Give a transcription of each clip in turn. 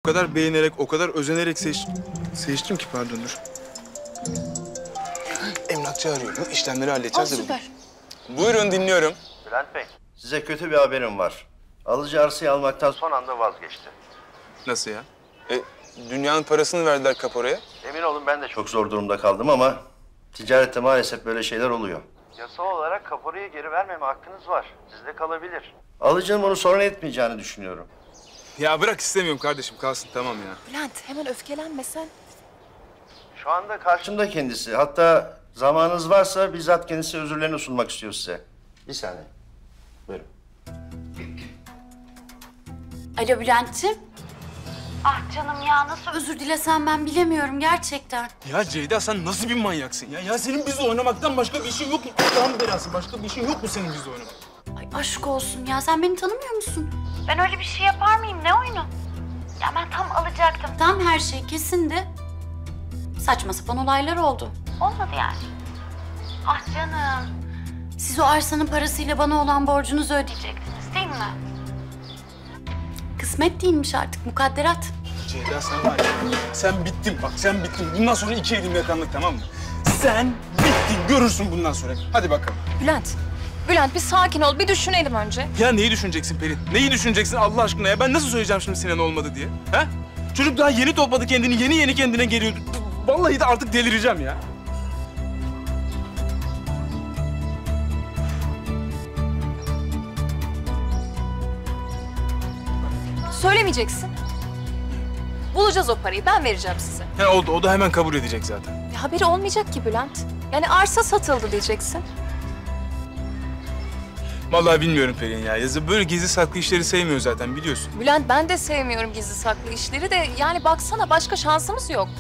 kadar beğenerek, o kadar özenerek seçtim ki pardon dur. Emlakçı arıyor. Bu işlemleri halledeceğiz de bugün. Süper. Buyurun dinliyorum. Bülent Bey, size kötü bir haberim var. Alıcı arsayı almaktan son anda vazgeçti. Nasıl ya? Dünyanın parasını verdiler kaporaya. Emin olun ben de çok zor durumda kaldım ama ticarette maalesef böyle şeyler oluyor. Yasal olarak kaporayı geri vermeme hakkınız var. Sizde kalabilir. Alıcının bunu sorun etmeyeceğini düşünüyorum. Ya bırak istemiyorum kardeşim kalsın tamam ya. Bülent hemen öfkelenme sen. Şu anda karşımda kendisi. Hatta zamanınız varsa bizzat kendisi özürlerini sunmak istiyor size. Bir saniye. Buyurun. Alo Bülent'ciğim. Ah canım ya nasıl özür dilesem ben bilemiyorum gerçekten. Ya Ceyda sen nasıl bir manyaksın ya? Ya senin bizle oynamaktan başka bir işin yok mu? Allah'ın belası başka bir işin yok mu senin bizle oynamak? Ay aşk olsun ya sen beni tanımıyor musun? Ben öyle bir şey yapar mıyım ne oyunu? Ya ben tam alacaktım. Tam her şey kesindi. Saçma sapan olaylar oldu. Olmadı yani. Ah canım. Siz o arsanın parasıyla bana olan borcunuzu ödeyecektiniz değil mi? Kısmet değilmiş artık mukadderat. Ceyda sen var ya, sen bittin bak sen bittin. Bundan sonra iki elim yakanlık tamam mı? Sen bittin görürsün bundan sonra. Hadi bakalım. Bülent bir sakin ol, bir düşünelim önce. Ya neyi düşüneceksin Pelin? Neyi düşüneceksin Allah aşkına ya? Ben nasıl söyleyeceğim şimdi Sinan olmadı diye? Ha? Çocuk daha yeni topladı kendini, yeni kendine geliyordu. Vallahi de artık delireceğim ya. Söylemeyeceksin. Bulacağız o parayı, ben vereceğim size. Ha, o da hemen kabul edecek zaten. Ya, haberi olmayacak ki Bülent. Yani arsa satıldı diyeceksin. Vallahi bilmiyorum Pelin ya. Yazı böyle gizli saklı işleri sevmiyor zaten biliyorsun. Bülent ben de sevmiyorum gizli saklı işleri de yani baksana başka şansımız yok.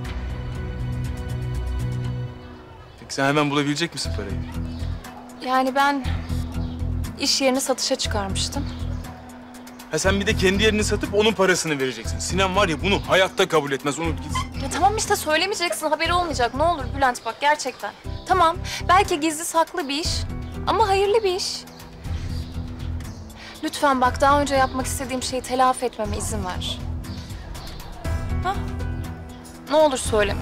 Peki sen hemen bulabilecek misin parayı? Yani ben iş yerini satışa çıkarmıştım. Ha sen bir de kendi yerini satıp onun parasını vereceksin. Sinan var ya bunu hayatta kabul etmez. Unut gitsin. Ya tamam işte söylemeyeceksin, haberi olmayacak. Ne olur Bülent bak gerçekten. Tamam, belki gizli saklı bir iş ama hayırlı bir iş. Lütfen bak daha önce yapmak istediğim şeyi telafi etmeme izin ver. Ha? Ne olur söyleme.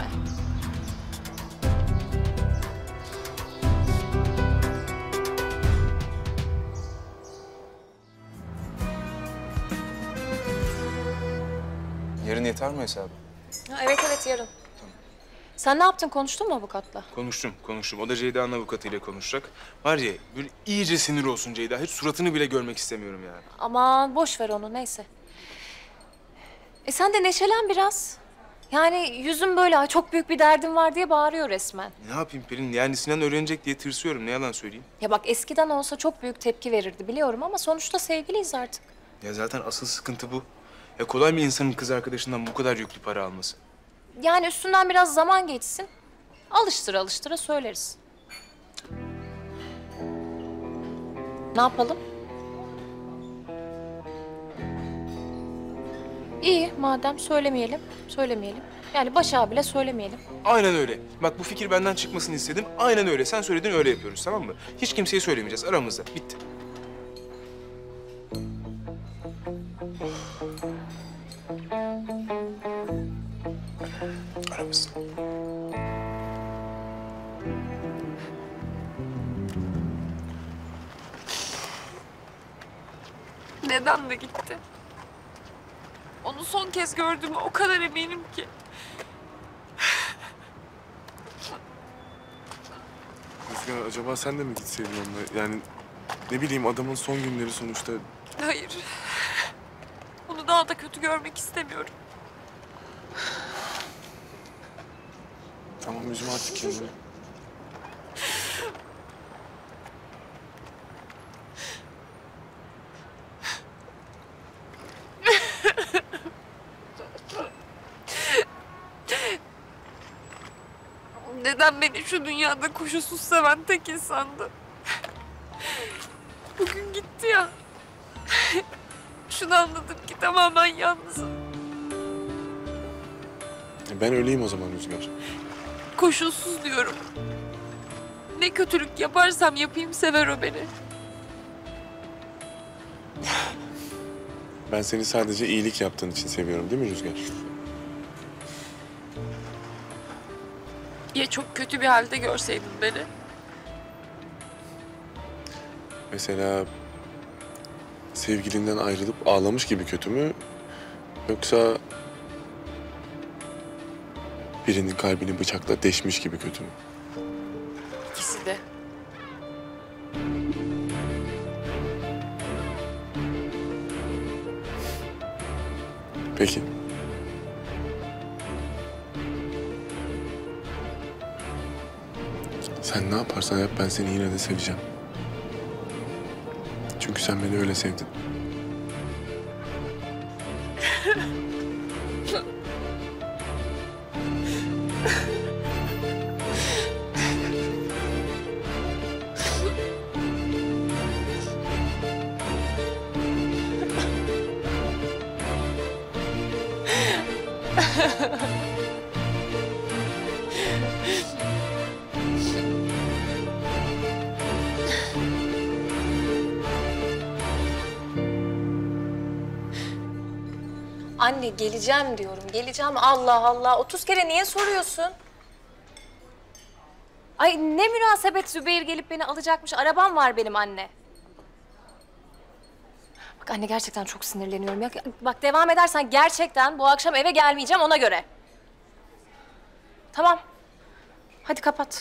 Yarın yeter mi hesabı? Ha, evet yarın. Tamam. Sen ne yaptın, konuştun mu avukatla? Konuştum. O da Ceyda'nın avukatıyla konuşacak. Var ya böyle iyice sinir olsun Ceyda. Hiç suratını bile görmek istemiyorum yani. Aman boş ver onu neyse. Sen de neşelen biraz. Yani yüzün böyle "Ay, çok büyük bir derdim var" diye bağırıyor resmen. Ne yapayım Pelin? Yani Sinan öğrenecek diye tırsıyorum. Ne yalan söyleyeyim. Ya bak eskiden olsa çok büyük tepki verirdi biliyorum ama sonuçta sevgiliyiz artık. Ya zaten asıl sıkıntı bu. Ya kolay mı insanın kız arkadaşından bu kadar yüklü para alması? Yani üstünden biraz zaman geçsin. Alıştıra söyleriz. Ne yapalım? İyi madem söylemeyelim. Yani Başak'a bile söylemeyelim. Aynen öyle. Bak bu fikir benden çıkmasını istedim. Aynen öyle. Sen söyledin öyle yapıyoruz tamam mı? Hiç kimseye söylemeyeceğiz aramızda. Bitti. Aramızda. Neden de gitti? Onu son kez gördüğüme o kadar eminim ki. Rüzgar acaba sen de mi gitseydin onunla? Yani ne bileyim adamın son günleri sonuçta. Hayır. Onu daha da kötü görmek istemiyorum. Tamam üzme artık kendini. Neden beni şu dünyada koşulsuz seven tek insandı? Bugün gitti ya. Şunu anladım ki tamamen yalnızım. Ben öleyim o zaman Rüzgar. Koşulsuz diyorum. Ne kötülük yaparsam yapayım sever o beni. Ben seni sadece iyilik yaptığın için seviyorum değil mi Rüzgar? Ya çok kötü bir halde görseydin beni? Mesela sevgilinden ayrılıp ağlamış gibi kötü mü? Yoksa birinin kalbini bıçakla deşmiş gibi kötü mü? İkisi de. Peki. Sen ne yaparsan yap ben seni yine de seveceğim. Çünkü sen beni öyle sevdin. Anne geleceğim diyorum, geleceğim. Allah Allah, 30 kere niye soruyorsun? Ay ne münasebet Zübeyir gelip beni alacakmış. Arabam var benim anne. Bak anne gerçekten çok sinirleniyorum ya. Bak devam edersen gerçekten bu akşam eve gelmeyeceğim ona göre. Tamam. Hadi kapat.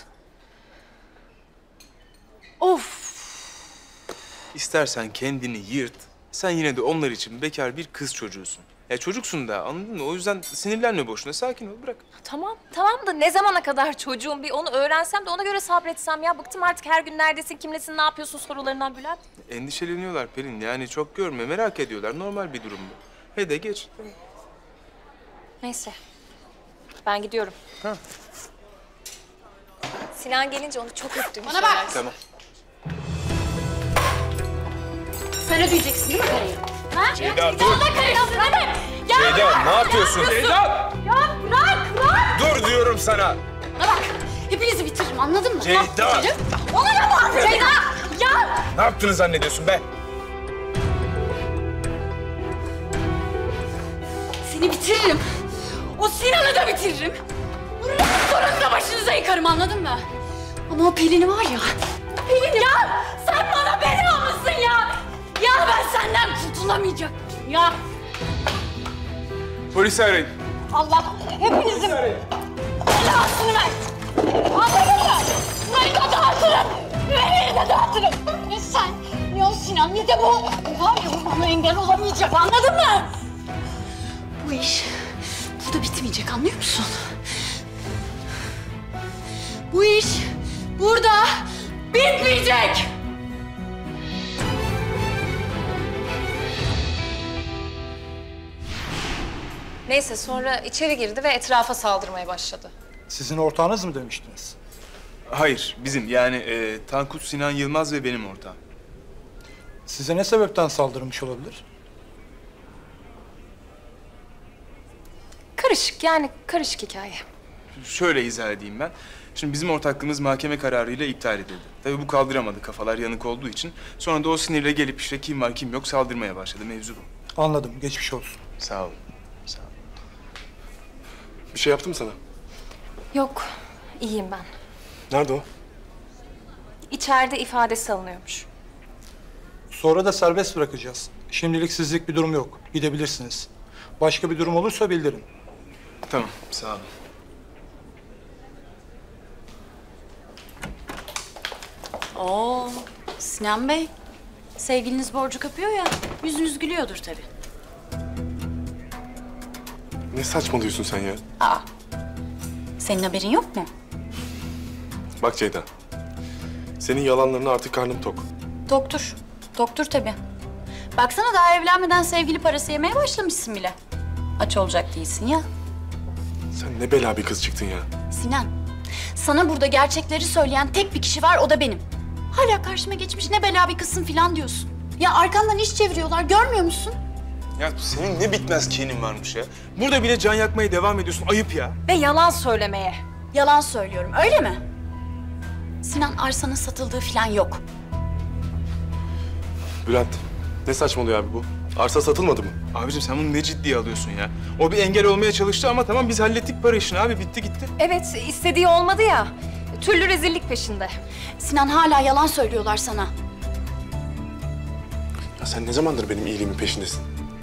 Of. İstersen kendini yırt. Sen yine de onlar için bekar bir kız çocuğusun. Ya çocuksun da anladın mı? O yüzden sinirlenme boşuna. Sakin ol bırak. Tamam, tamam da ne zamana kadar çocuğum bir onu öğrensem de ona göre sabretsem ya. Bıktım artık her gün neredesin, kimlesin, ne yapıyorsun sorularından Bülent. Endişeleniyorlar Pelin. Yani çok görme. Merak ediyorlar. Normal bir durum bu. He de geç. Neyse. Ben gidiyorum. Ha. Sinan gelince onu çok öptüğümü Bana bak! söylersin. Tamam. Sen ödeyeceksin değil mi parayı? Ha? Ceyda, dur. Allah kahretsin hadi! Ya Ceyda ne yapıyorsun? Ceyda! Ya bırak! Dur diyorum sana. Bana bak! Hepinizi bitiririm anladın mı? Ceyda! Onu yapma Ceyda! Ya! Ne yaptığını zannediyorsun be? Seni bitiririm. O Sinan'ı da bitiririm. Bunun sorunu da başınıza yıkarım anladın mı? Ama o Pelin'i var ya. Pelin ya! Sen bana bela mısın ya? Ya ben senden kurtulamayacağım ya. Polisi arayın. Allah hepinizin belasını ver. Anladın mı? Burayı da dağıtırım. Beni de dağıtırım. Ne sen, ne o Sinan, ne de bu. Var ya bu bana engel olamayacak anladın mı? Bu iş burada bitmeyecek anlıyor musun? Bu iş burada bitmeyecek. Neyse sonra içeri girdi ve etrafa saldırmaya başladı. Sizin ortağınız mı demiştiniz? Hayır bizim yani Tankut Sinan Yılmaz ve benim ortağım. Size ne sebepten saldırmış olabilir? Karışık yani karışık hikaye. Şöyle izah edeyim ben. Şimdi bizim ortaklığımız mahkeme kararıyla iptal edildi. Tabii bu kaldıramadı kafalar yanık olduğu için. Sonra da o sinirle gelip işte kim var kim yok saldırmaya başladı. Mevzu bu. Anladım, geçmiş olsun. Sağ olun. Sağ olun. Bir şey yaptı mı sana? Yok iyiyim ben. Nerede o? İçeride ifadesi alınıyormuş. Sonra da serbest bırakacağız. Şimdilik sizlik bir durum yok. Gidebilirsiniz. Başka bir durum olursa bildirin. Tamam sağ olun. Oo, Sinan Bey. Sevgiliniz borcu kapıyor ya. Yüzünüz gülüyordur tabii. Ne saçmalıyorsun sen ya? Aa. Senin haberin yok mu? Bak Ceyda. Senin yalanlarına artık karnım tok. Doktor. Doktor tabii. Baksana daha evlenmeden sevgili parası yemeye başlamışsın bile. Aç olacak değilsin ya. Sen ne bela bir kız çıktın ya. Sinan, sana burada gerçekleri söyleyen tek bir kişi var, o da benim. Hala karşıma geçmiş ne bela bir kızsın falan diyorsun. Ya arkandan iş çeviriyorlar, görmüyor musun? Ya senin ne bitmez kinin varmış ya. Burada bile can yakmaya devam ediyorsun. Ayıp ya. Ve yalan söylemeye. Yalan söylüyorum, öyle mi? Sinan arsanın satıldığı falan yok. Bülent, ne saçmalıyor abi bu? Arsa satılmadı mı? Abicim sen bunu ne ciddiye alıyorsun ya? O bir engel olmaya çalıştı ama tamam biz hallettik para işini abi. Bitti gitti. Evet, istediği olmadı ya. Türlü rezillik peşinde. Sinan hala yalan söylüyorlar sana. Ya sen ne zamandır benim iyiliğimin peşindesin?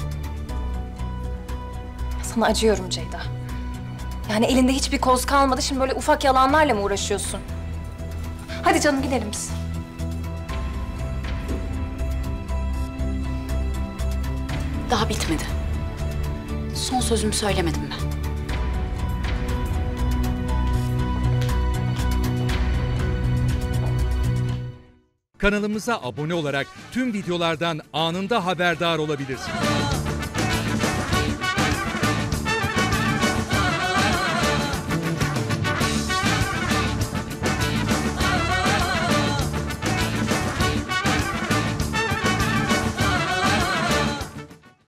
Sana acıyorum Ceyda. Yani elinde hiçbir koz kalmadı. Şimdi böyle ufak yalanlarla mı uğraşıyorsun? Hadi canım gidelim biz. Daha bitmedi. Son sözümü söylemedim ben. Kanalımıza abone olarak tüm videolardan anında haberdar olabilirsiniz.